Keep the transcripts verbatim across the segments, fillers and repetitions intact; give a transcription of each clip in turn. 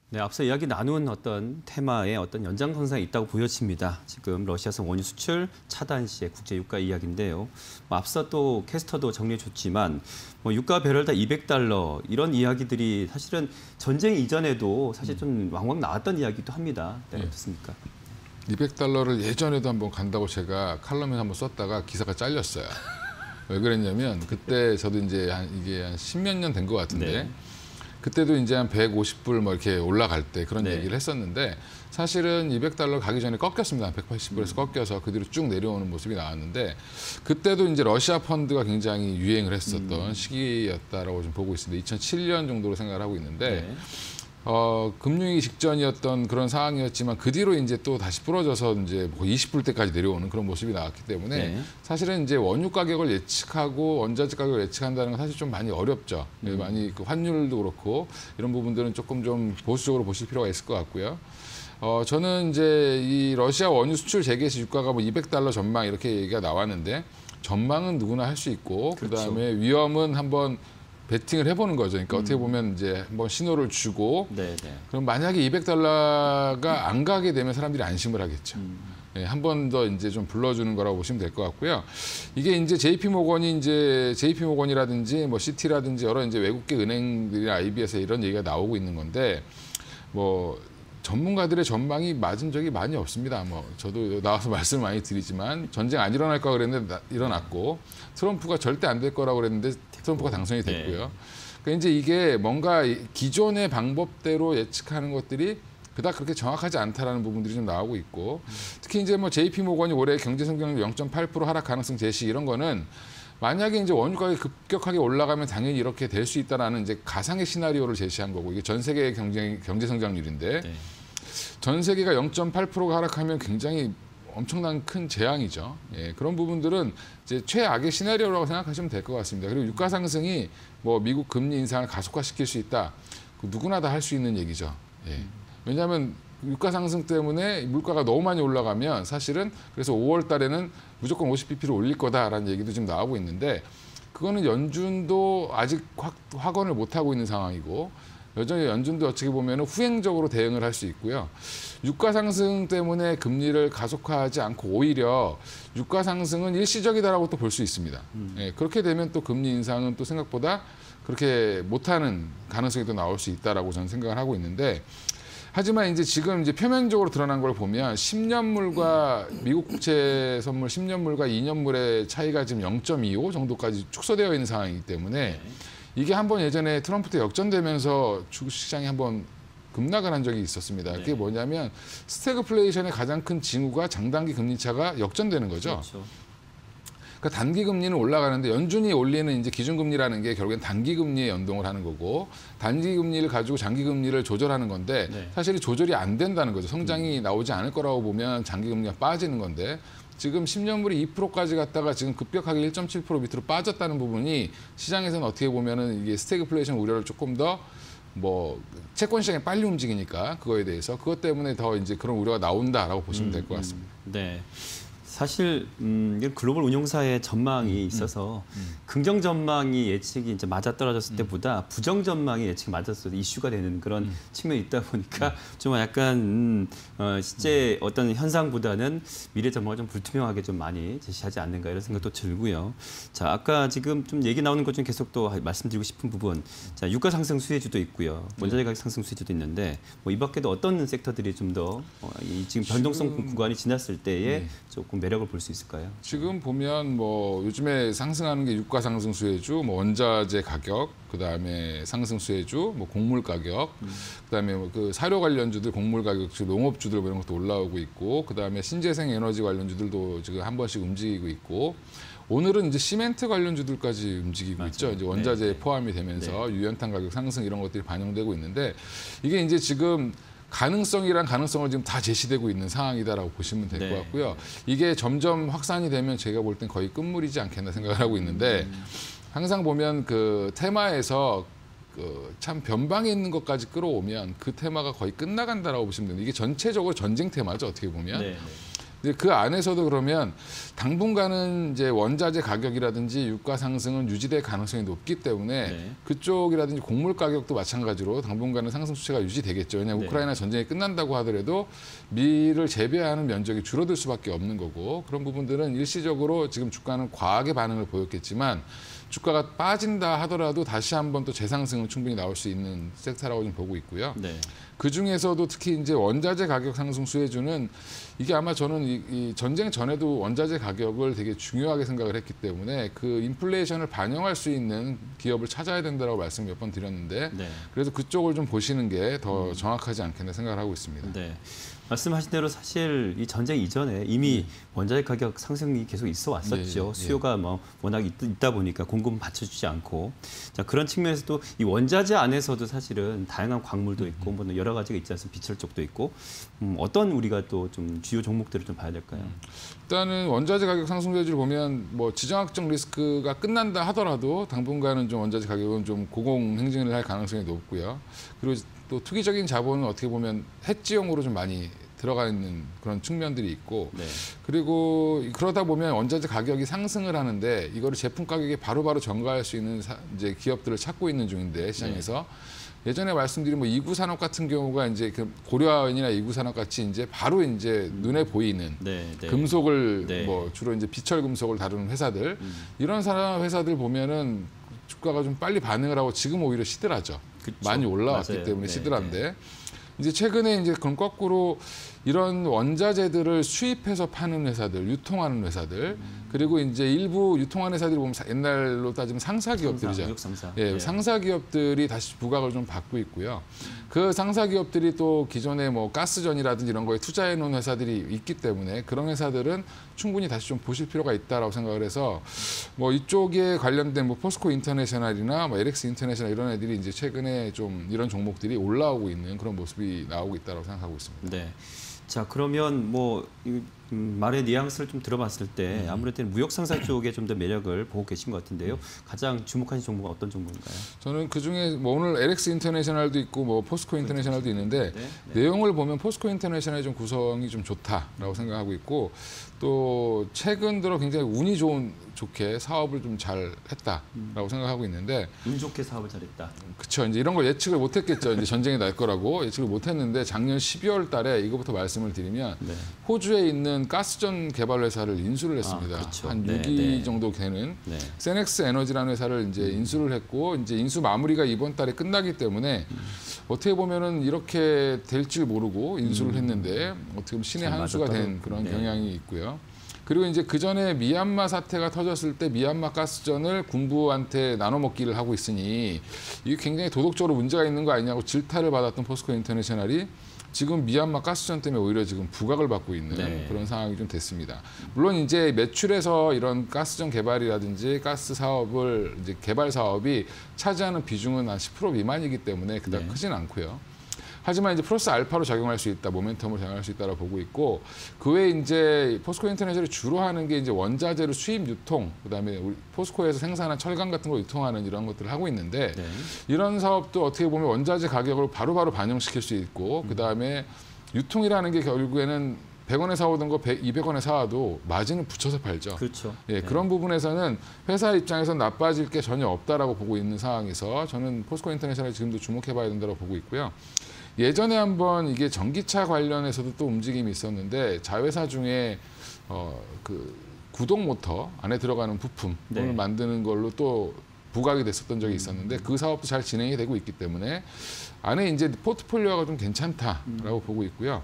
네, 앞서 이야기 나눈 어떤 테마에 어떤 연장선상이 있다고 보여집니다. 지금 러시아산 원유 수출 차단 시의 국제 유가 이야기인데요. 뭐 앞서 또 캐스터도 정리해 줬지만 뭐 유가 배럴당 이백 달러 이런 이야기들이 사실은 전쟁 이전에도 사실 좀 왕왕 나왔던 이야기도 합니다. 네, 어떻습니까? 이백 달러를 예전에도 한번 간다고 제가 칼럼에 한번 썼다가 기사가 잘렸어요. 왜 그랬냐면 그때 저도 이제 한 이게 한 십몇 년 된 것 같은데 네. 그때도 이제 한 백오십 불 뭐 이렇게 올라갈 때 그런 네. 얘기를 했었는데 사실은 이백 달러 가기 전에 꺾였습니다. 백팔십 불에서 꺾여서 그 뒤로 쭉 내려오는 모습이 나왔는데 그때도 이제 러시아 펀드가 굉장히 유행을 했었던 음. 시기였다라고 좀 보고 있습니다. 이천칠 년 정도로 생각을 하고 있는데 네. 어, 금융위기 직전이었던 그런 상황이었지만 그 뒤로 이제 또 다시 부러져서 이제 뭐 이십 불대까지 내려오는 그런 모습이 나왔기 때문에 네. 사실은 이제 원유 가격을 예측하고 원자재 가격을 예측한다는 건 사실 좀 많이 어렵죠. 음. 많이 그 환율도 그렇고 이런 부분들은 조금 좀 보수적으로 보실 필요가 있을 것 같고요. 어, 저는 이제 이 러시아 원유 수출 재개 시 유가가 뭐 이백 달러 전망 이렇게 얘기가 나왔는데 전망은 누구나 할 수 있고 그렇죠. 그다음에 위험은 한번 베팅을 해보는 거죠. 그러니까 음. 어떻게 보면 이제 한번 신호를 주고 네네. 그럼 만약에 이백 달러가 안 가게 되면 사람들이 안심을 하겠죠. 음. 네, 한 번 더 이제 좀 불러주는 거라고 보시면 될 것 같고요. 이게 이제 제이피모건이 이제 제이피모건이라든지 뭐 시티라든지 여러 이제 외국계 은행들이나 아이비에서 이런 얘기가 나오고 있는 건데 뭐 전문가들의 전망이 맞은 적이 많이 없습니다. 뭐 저도 나와서 말씀을 많이 드리지만 전쟁 안 일어날 거라 그랬는데 나, 일어났고 트럼프가 절대 안 될 거라고 그랬는데 트럼프가 당선이 됐고요. 네. 그러니까 이제 이게 뭔가 기존의 방법대로 예측하는 것들이 그닥 그렇게 정확하지 않다라는 부분들이 좀 나오고 있고 특히 이제 뭐 제이피모건이 올해 경제 성장률 영 점 팔 퍼센트 하락 가능성 제시 이런 거는 만약에 이제 원유 가격이 급격하게 올라가면 당연히 이렇게 될 수 있다라는 이제 가상의 시나리오를 제시한 거고 이게 전 세계의 경제 경제 성장률인데 네. 전 세계가 영 점 팔 퍼센트가 하락하면 굉장히 엄청난 큰 재앙이죠. 예, 그런 부분들은 이제 최악의 시나리오라고 생각하시면 될 것 같습니다. 그리고 유가 상승이 뭐 미국 금리 인상을 가속화시킬 수 있다. 누구나 다 할 수 있는 얘기죠. 예. 왜냐하면 유가 상승 때문에 물가가 너무 많이 올라가면 사실은 그래서 오월 달에는 무조건 오십 비피를 올릴 거다라는 얘기도 지금 나오고 있는데 그거는 연준도 아직 확, 확언을 못하고 있는 상황이고 여전히 연준도 어떻게 보면 후행적으로 대응을 할 수 있고요. 유가 상승 때문에 금리를 가속화하지 않고 오히려 유가 상승은 일시적이다라고 또 볼 수 있습니다. 음. 예, 그렇게 되면 또 금리 인상은 또 생각보다 그렇게 못하는 가능성이 또 나올 수 있다라고 저는 생각을 하고 있는데 하지만 이제 지금 이제 표면적으로 드러난 걸 보면 십 년물과 미국 국채 선물 십 년물과 이 년물의 차이가 지금 영 점 이오 정도까지 축소되어 있는 상황이기 때문에 이게 한번 예전에 트럼프 때 역전되면서 주식시장이 한번 급락을 한 적이 있었습니다. 그게 뭐냐면 스태그플레이션의 가장 큰 징후가 장단기 금리차가 역전되는 거죠. 그렇죠. 그러니까 단기 금리는 올라가는데 연준이 올리는 이제 기준금리라는 게 결국엔 단기 금리에 연동을 하는 거고 단기 금리를 가지고 장기 금리를 조절하는 건데 네. 사실 조절이 안 된다는 거죠. 성장이 음. 나오지 않을 거라고 보면 장기 금리가 빠지는 건데 지금 십 년물이 이 퍼센트까지 갔다가 지금 급격하게 일 점 칠 퍼센트 밑으로 빠졌다는 부분이 시장에서는 어떻게 보면은 이게 스태그플레이션 우려를 조금 더 뭐 채권 시장이 빨리 움직이니까 그거에 대해서 그것 때문에 더 이제 그런 우려가 나온다라고 보시면 될 것 같습니다. 음, 네. 사실 음, 글로벌 운용사의 전망이 음, 있어서 음. 긍정 전망이 예측이 이제 맞아 떨어졌을 음. 때보다 부정 전망이 예측이 맞았을 때 이슈가 되는 그런 음. 측면이 있다 보니까 음. 좀 약간 음, 어, 실제 음. 어떤 현상보다는 미래 전망을 좀 불투명하게 좀 많이 제시하지 않는가 이런 생각도 들고요. 자, 아까 지금 좀 얘기 나오는 것 중 계속 또 말씀드리고 싶은 부분, 자, 유가 상승 수혜주도 있고요, 원자재 가격 상승 수혜주도 있는데 뭐 이 밖에도 어떤 섹터들이 좀 더 어, 이 지금 변동성 지금... 구간이 지났을 때에 네. 조금 매력을 볼 수 있을까요? 지금 보면 뭐 요즘에 상승하는 게 유가 상승 수혜주, 뭐 원자재 가격, 그다음에 상승 수혜주, 뭐 곡물 가격, 음. 그다음에 뭐 그 사료 관련주들, 곡물 가격, 농업주들 뭐 이런 것도 올라오고 있고, 그다음에 신재생 에너지 관련주들도 지금 한 번씩 움직이고 있고, 오늘은 이제 시멘트 관련주들까지 움직이고 맞아요. 있죠. 이제 원자재에 네. 포함이 되면서 네. 유연탄 가격 상승 이런 것들이 반영되고 있는데 이게 이제 지금 가능성이란 가능성을 지금 다 제시되고 있는 상황이다라고 보시면 될 것 네. 같고요. 이게 점점 확산이 되면 제가 볼 땐 거의 끝물이지 않겠나 생각을 하고 있는데 음. 항상 보면 그 테마에서 그 참 변방에 있는 것까지 끌어오면 그 테마가 거의 끝나간다라고 보시면 됩니다. 이게 전체적으로 전쟁 테마죠. 어떻게 보면. 네. 이제 그 안에서도 그러면 당분간은 이제 원자재 가격이라든지 유가 상승은 유지될 가능성이 높기 때문에 네. 그쪽이라든지 곡물 가격도 마찬가지로 당분간은 상승 추세가 유지되겠죠. 왜냐하면 네. 우크라이나 전쟁이 끝난다고 하더라도 밀을 재배하는 면적이 줄어들 수밖에 없는 거고 그런 부분들은 일시적으로 지금 주가는 과하게 반응을 보였겠지만 주가가 빠진다 하더라도 다시 한번 또 재상승은 충분히 나올 수 있는 섹터라고 좀 보고 있고요. 네. 그 중에서도 특히 이제 원자재 가격 상승 수혜주는 이게 아마 저는 이, 이 전쟁 전에도 원자재 가격을 되게 중요하게 생각을 했기 때문에 그 인플레이션을 반영할 수 있는 기업을 찾아야 된다고 말씀 몇 번 드렸는데 네. 그래서 그쪽을 좀 보시는 게 더 정확하지 않겠나 생각을 하고 있습니다. 네. 말씀하신 대로 사실 이 전쟁 이전에 이미 원자재 가격 상승이 계속 있어 왔었죠. 예, 예. 수요가 뭐 워낙 있, 있다 보니까 공급을 받쳐주지 않고 자 그런 측면에서도 이 원자재 안에서도 사실은 다양한 광물도 있고 뭐 여러 가지가 있지 않습니까? 비철 쪽도 있고 음, 어떤 우리가 또 좀 주요 종목들을 좀 봐야 될까요? 일단은 원자재 가격 상승 세주를 보면 뭐 지정학적 리스크가 끝난다 하더라도 당분간은 좀 원자재 가격은 좀 고공행진을 할 가능성이 높고요. 그리고 또 투기적인 자본은 어떻게 보면 해지용으로 좀 많이 들어가 있는 그런 측면들이 있고 네. 그리고 그러다 보면 원자재 가격이 상승을 하는데 이거를 제품 가격에 바로바로 전가할 수 있는 사, 이제 기업들을 찾고 있는 중인데 시장에서 네. 예전에 말씀드린 뭐 이구 산업 같은 경우가 이제 그 고려아연이나 이구 산업 같이 이제 바로 이제 눈에 보이는 네, 네. 금속을 네. 뭐 주로 이제 비철 금속을 다루는 회사들 음. 이런 산업 회사들 보면은 주가가 좀 빨리 반응을 하고 지금 오히려 시들하죠. 그쵸. 많이 올라왔기 맞아요. 때문에 네, 시들한데 네. 이제 최근에 이제 그럼 거꾸로 이런 원자재들을 수입해서 파는 회사들, 유통하는 회사들, 음. 그리고 이제 일부 유통하는 회사들이 보면 옛날로 따지면 상사 기업들이죠. 상사, 예, 네. 상사 기업들이 다시 부각을 좀 받고 있고요. 그 상사 기업들이 또 기존에 뭐 가스전이라든지 이런 거에 투자해 놓은 회사들이 있기 때문에 그런 회사들은 충분히 다시 좀 보실 필요가 있다라고 생각을 해서 뭐 이쪽에 관련된 뭐 포스코 인터내셔널이나 뭐 엘엑스 인터내셔널 이런 애들이 이제 최근에 좀 이런 종목들이 올라오고 있는 그런 모습이 나오고 있다고 생각하고 있습니다. 네. 자 그러면 뭐 이, 음, 말의 뉘앙스를 좀 들어봤을 때 음. 아무래도 무역 상사 쪽에 좀 더 매력을 보고 계신 것 같은데요. 가장 주목하신 종목은 어떤 종목인가요? 저는 그 중에 뭐 오늘 엘엑스 인터내셔널도 있고 뭐 포스코 인터내셔널도 있는데 네, 네. 내용을 보면 포스코 인터내셔널의 좀 구성이 좀 좋다라고 생각하고 있고 또 최근 들어 굉장히 운이 좋은 좋게 사업을 좀 잘 했다라고 생각하고 있는데 운 좋게 사업을 잘했다. 그렇죠. 이제 이런 걸 예측을 못했겠죠. 이제 전쟁이 날 거라고 예측을 못했는데 작년 십이월 달에 이거부터 말씀을 드리면 네. 호주에 있는 가스전 개발 회사를 인수를 했습니다. 아, 그렇죠. 한 네, 육 위 네. 정도 되는 네. 세넥스 에너지라는 회사를 이제 인수를 했고 이제 인수 마무리가 이번 달에 끝나기 때문에 음. 어떻게 보면은 이렇게 될 줄 모르고 인수를 음. 했는데 어떻게 보면 신의 한 수가 된 그런 네. 경향이 있고요. 그리고 이제 그 전에 미얀마 사태가 터졌을 때 미얀마 가스전을 군부한테 나눠 먹기를 하고 있으니 이게 굉장히 도덕적으로 문제가 있는 거 아니냐고 질타를 받았던 포스코 인터내셔널이 지금 미얀마 가스전 때문에 오히려 지금 부각을 받고 있는 네. 그런 상황이 좀 됐습니다. 물론 이제 매출에서 이런 가스전 개발이라든지 가스 사업을 이제 개발 사업이 차지하는 비중은 한 십 퍼센트 미만이기 때문에 그다지 네. 크진 않고요. 하지만 이제 플러스 알파로 작용할 수 있다, 모멘텀으로 작용할 수 있다고 보고 있고 그 외에 이제 포스코 인터내셔널이 주로 하는 게 이제 원자재로 수입 유통, 그다음에 우리 포스코에서 생산한 철강 같은 걸 유통하는 이런 것들을 하고 있는데 네. 이런 사업도 어떻게 보면 원자재 가격을 바로바로 반영시킬 수 있고 그다음에 유통이라는 게 결국에는 백 원에 사오던 거 이백 원에 사와도 마진을 붙여서 팔죠. 그렇죠. 예, 네. 그런 부분에서는 회사 입장에서 나빠질 게 전혀 없다라고 보고 있는 상황에서 저는 포스코 인터내셔널 지금도 주목해봐야 된다고 보고 있고요. 예전에 한번 이게 전기차 관련해서도 또 움직임이 있었는데 자회사 중에 어, 그 구동 모터 안에 들어가는 부품을 네. 만드는 걸로 또 부각이 됐었던 적이 있었는데 그 사업도 잘 진행이 되고 있기 때문에 안에 이제 포트폴리오가 좀 괜찮다라고 음. 보고 있고요.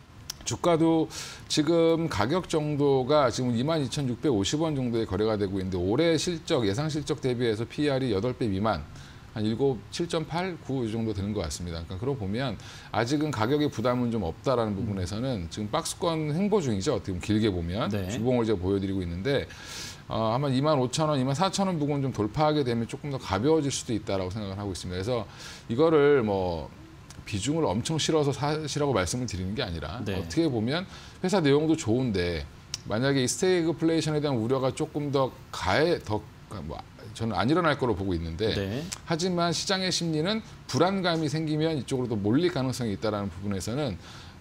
주가도 지금 가격 정도가 지금 이만 이천육백오십 원 정도의 거래가 되고 있는데 올해 실적, 예상 실적 대비해서 피이알이 여덟 배 미만, 한 일곱, 칠 점 팔, 구 이 정도 되는 것 같습니다. 그러니까 그러고 보면 아직은 가격의 부담은 좀 없다라는 부분에서는 지금 박스권 행보 중이죠. 어떻게 보면 길게 보면 네. 주봉을 제가 보여드리고 있는데 어, 아마 이만 오천 원, 이만 사천 원 부분 좀 돌파하게 되면 조금 더 가벼워질 수도 있다라고 생각을 하고 있습니다. 그래서 이거를 뭐 비중을 엄청 실어서 사시라고 말씀을 드리는 게 아니라 네. 어떻게 보면 회사 내용도 좋은데 만약에 이 스태그플레이션에 대한 우려가 조금 더 가해 더 뭐 저는 안 일어날 거로 보고 있는데 네. 하지만 시장의 심리는 불안감이 생기면 이쪽으로 더 몰릴 가능성이 있다는 부분에서는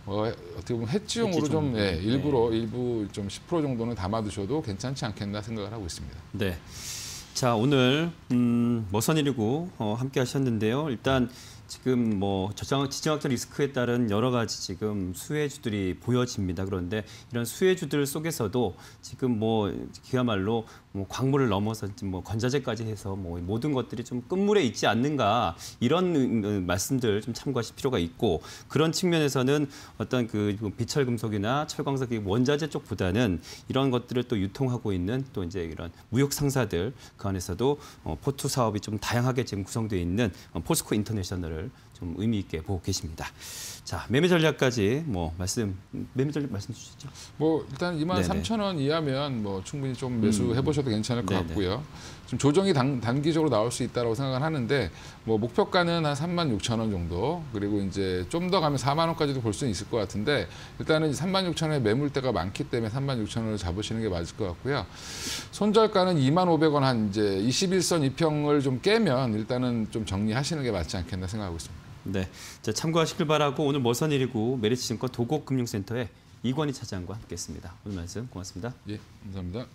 어, 어떻게 보면 해지용으로 해지 좀 정도. 예, 일부러 네. 일부 좀 십 퍼센트 정도는 담아두셔도 괜찮지 않겠나 생각을 하고 있습니다. 네. 자, 오늘 음, 머선일이고 어, 함께 하셨는데요. 일단 지금 뭐 저장 지정학적 리스크에 따른 여러 가지 지금 수혜주들이 보여집니다. 그런데 이런 수혜주들 속에서도 지금 뭐 그야말로 뭐 광물을 넘어서 뭐 건자재까지 해서 뭐 모든 것들이 좀 끝물에 있지 않는가 이런 말씀들 좀 참고하실 필요가 있고, 그런 측면에서는 어떤 그 비철 금속이나 철광석 원자재 쪽보다는 이런 것들을 또 유통하고 있는 또 이제 이런 무역 상사들 그 안에서도 어, 포트 사업이 좀 다양하게 지금 구성되어 있는 어, 포스코 인터내셔널을 좀 의미 있게 보고 계십니다. 자, 매매 전략까지 뭐 말씀 매매 전략 말씀 주시죠. 뭐 일단 이만 삼천 원 이하면 뭐 충분히 좀 매수해 보셔도 괜찮을 것 네네. 같고요. 좀 조정이 단, 단기적으로 나올 수 있다고 생각을 하는데 뭐 목표가는 한 삼만 육천 원 정도, 그리고 이제 좀 더 가면 사만 원까지도 볼 수는 있을 것 같은데 일단은 삼만 육천 원에 매물대가 많기 때문에 삼만 육천 원을 잡으시는 게 맞을 것 같고요. 손절가는 이만 오백 원 한 이제 이십일 선 이평을 좀 깨면 일단은 좀 정리하시는 게 맞지 않겠나 생각하고 있습니다. 네, 자, 참고하시길 바라고 오늘 머선일이고 메리츠증권 도곡금융센터의 이권희 차장과 함께했습니다. 오늘 말씀 고맙습니다. 예, 감사합니다.